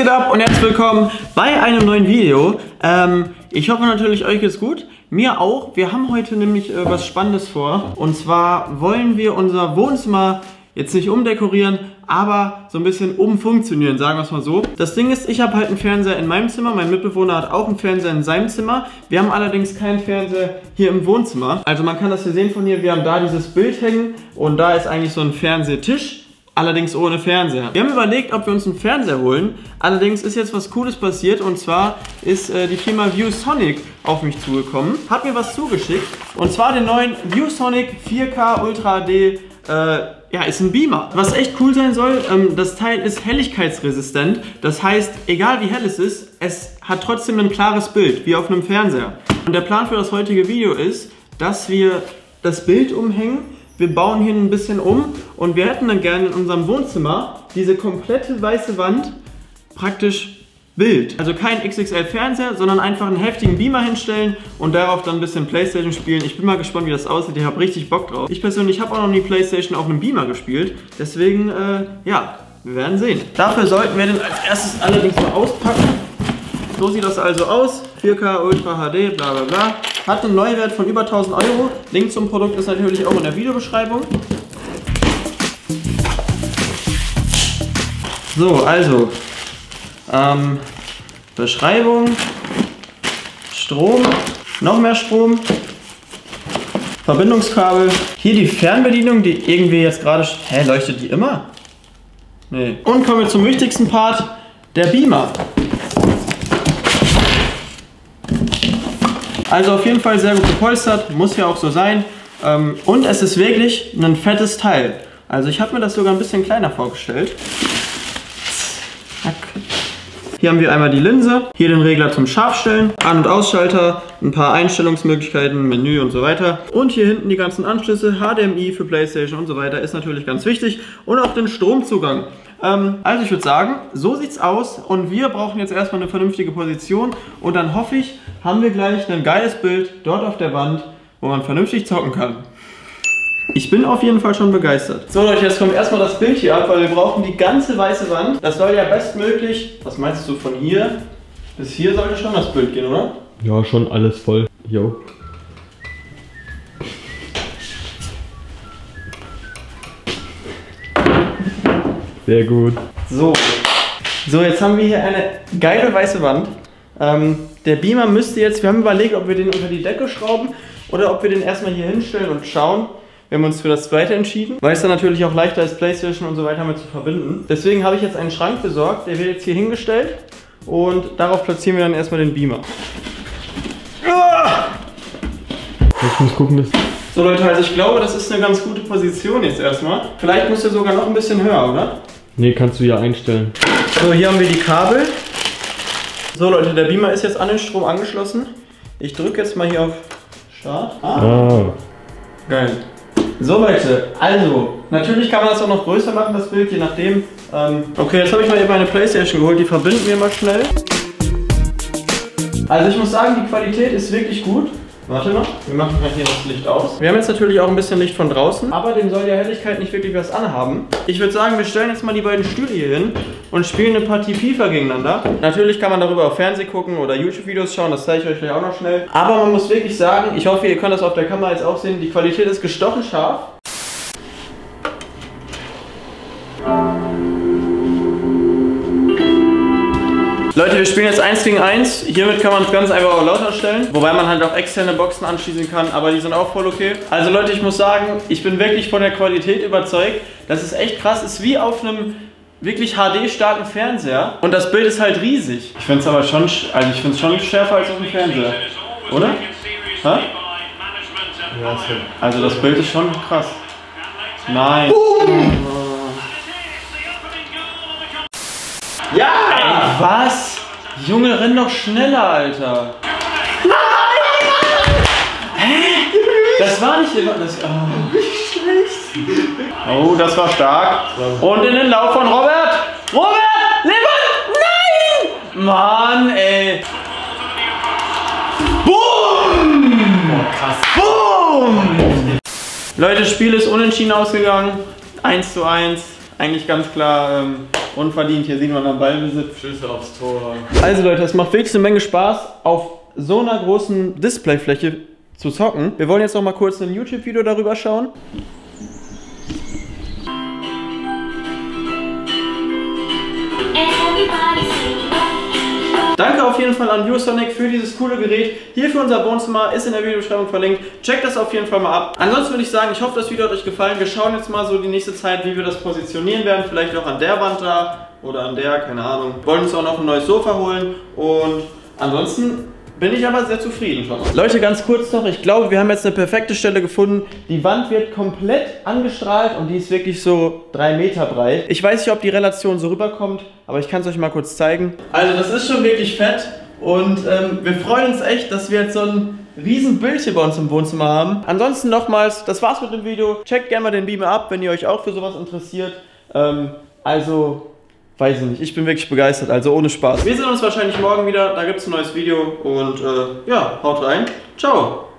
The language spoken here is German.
geht ab und herzlich willkommen bei einem neuen Video. Ich hoffe natürlich, euch geht's gut. Mir auch. Wir haben heute nämlich was Spannendes vor. Und zwar wollen wir unser Wohnzimmer jetzt nicht umdekorieren, aber so ein bisschen umfunktionieren, sagen wir es mal so. Das Ding ist, ich habe halt einen Fernseher in meinem Zimmer, mein Mitbewohner hat auch einen Fernseher in seinem Zimmer. Wir haben allerdings keinen Fernseher hier im Wohnzimmer. Also man kann das hier sehen von hier, wir haben da dieses Bild hängen und da ist eigentlich so ein Fernsehtisch. Allerdings ohne Fernseher. Wir haben überlegt, ob wir uns einen Fernseher holen. Allerdings ist jetzt was Cooles passiert und zwar ist die Firma ViewSonic auf mich zugekommen. Hat mir was zugeschickt und zwar den neuen ViewSonic 4K Ultra HD. Ja, ist ein Beamer. Was echt cool sein soll, das Teil ist helligkeitsresistent. Das heißt, egal wie hell es ist, es hat trotzdem ein klares Bild, wie auf einem Fernseher. Und der Plan für das heutige Video ist, dass wir das Bild umhängen. Wir bauen hier ein bisschen um und wir hätten dann gerne in unserem Wohnzimmer diese komplette weiße Wand praktisch Bild. Also kein XXL Fernseher, sondern einfach einen heftigen Beamer hinstellen und darauf dann ein bisschen Playstation spielen. Ich bin mal gespannt, wie das aussieht. Ich habe richtig Bock drauf. Ich persönlich habe auch noch nie Playstation auf einem Beamer gespielt. Deswegen, ja, wir werden sehen. Dafür sollten wir den als erstes allerdings mal auspacken. So sieht das also aus. 4K Ultra HD, bla bla bla. Hat einen Neuwert von über 1000 €. Link zum Produkt ist natürlich auch in der Videobeschreibung. So, also Beschreibung, Strom, noch mehr Strom, Verbindungskabel, hier die Fernbedienung, die irgendwie jetzt gerade... Hä, leuchtet die immer? Nee. Und kommen wir zum wichtigsten Part, der Beamer. Also auf jeden Fall sehr gut gepolstert, muss ja auch so sein. Und es ist wirklich ein fettes Teil. Also ich habe mir das sogar ein bisschen kleiner vorgestellt. Zack. Hier haben wir einmal die Linse, hier den Regler zum Scharfstellen, An- und Ausschalter, ein paar Einstellungsmöglichkeiten, Menü und so weiter. Und hier hinten die ganzen Anschlüsse, HDMI für Playstation und so weiter, ist natürlich ganz wichtig. Und auch den Stromzugang. Also ich würde sagen, so sieht's aus und wir brauchen jetzt erstmal eine vernünftige Position und dann hoffe ich, haben wir gleich ein geiles Bild dort auf der Wand, wo man vernünftig zocken kann. Ich bin auf jeden Fall schon begeistert. So Leute, jetzt kommt erstmal das Bild hier ab, weil wir brauchen die ganze weiße Wand. Das soll ja bestmöglich, was meinst du, von hier bis hier sollte schon das Bild gehen, oder? Ja, schon alles voll. Jo. Sehr gut. So, jetzt haben wir hier eine geile weiße Wand. Der Beamer müsste jetzt, wir haben überlegt, ob wir den unter die Decke schrauben oder ob wir den erstmal hier hinstellen und schauen. Wir haben uns für das zweite entschieden, weil es dann natürlich auch leichter ist, Playstation und so weiter mit zu verbinden. Deswegen habe ich jetzt einen Schrank besorgt, der wird jetzt hier hingestellt und darauf platzieren wir dann erstmal den Beamer. Ich muss gucken, dass... So Leute, also ich glaube, das ist eine ganz gute Position jetzt erstmal. Vielleicht muss der sogar noch ein bisschen höher, oder? Ne, kannst du ja einstellen. So, hier haben wir die Kabel. So Leute, der Beamer ist jetzt an den Strom angeschlossen. Ich drücke jetzt mal hier auf Start. Geil. So Leute, also, natürlich kann man das auch noch größer machen, das Bild, je nachdem. Okay, jetzt habe ich mal eben meine Playstation geholt, die verbinden wir mal schnell. Also ich muss sagen, die Qualität ist wirklich gut. Warte mal, wir machen halt hier das Licht aus. Wir haben jetzt natürlich auch ein bisschen Licht von draußen, aber dem soll ja Helligkeit nicht wirklich was anhaben. Ich würde sagen, wir stellen jetzt mal die beiden Stühle hier hin und spielen eine Partie FIFA gegeneinander. Natürlich kann man darüber auf Fernsehen gucken oder YouTube-Videos schauen, das zeige ich euch gleich auch noch schnell. Aber man muss wirklich sagen, ich hoffe, ihr könnt das auf der Kamera jetzt auch sehen, die Qualität ist gestochen scharf. Leute, wir spielen jetzt 1 gegen 1. Hiermit kann man es ganz einfach auch lauter stellen. Wobei man halt auch externe Boxen anschließen kann, aber die sind auch voll okay. Also Leute, ich muss sagen, ich bin wirklich von der Qualität überzeugt. Das ist echt krass. Ist wie auf einem wirklich HD-starken Fernseher. Und das Bild ist halt riesig. Ich finde es aber schon, also ich finde es schon schärfer als auf dem Fernseher. Oder? Ha? Ja, also das Bild ist schon krass. Nein. Ja! Ey, was? Junge, renn doch schneller, Alter. Nein! Hä? Das war nicht immer... Das, oh, das war stark. Und in den Lauf von Robert. Robert! Levert! Nein! Mann, ey. Boom! Oh, krass. Boom! Leute, das Spiel ist unentschieden ausgegangen. 1:1. Eigentlich ganz klar... Unverdient, hier sieht man am Ballbesitz. Schüsse aufs Tor. Also Leute, es macht wirklich eine Menge Spaß, auf so einer großen Displayfläche zu zocken. Wir wollen jetzt noch mal kurz ein YouTube-Video darüber schauen. Danke auf jeden Fall an ViewSonic für dieses coole Gerät. Hier für unser Wohnzimmer, ist in der Videobeschreibung verlinkt. Checkt das auf jeden Fall mal ab. Ansonsten würde ich sagen, ich hoffe, das Video hat euch gefallen. Wir schauen jetzt mal so die nächste Zeit, wie wir das positionieren werden. Vielleicht auch an der Wand da oder an der, keine Ahnung. Wir wollen uns auch noch ein neues Sofa holen und ansonsten bin ich aber sehr zufrieden schon. Leute, ganz kurz noch, ich glaube, wir haben jetzt eine perfekte Stelle gefunden. Die Wand wird komplett angestrahlt und die ist wirklich so 3 Meter breit. Ich weiß nicht, ob die Relation so rüberkommt, aber ich kann es euch mal kurz zeigen. Also das ist schon wirklich fett und wir freuen uns echt, dass wir jetzt so ein riesen Bild hier bei uns im Wohnzimmer haben. Ansonsten nochmals, das war's mit dem Video. Checkt gerne mal den Beamer ab, wenn ihr euch auch für sowas interessiert. Weiß ich nicht, ich bin wirklich begeistert, also ohne Spaß. Wir sehen uns wahrscheinlich morgen wieder, da gibt es ein neues Video und ja, haut rein. Ciao!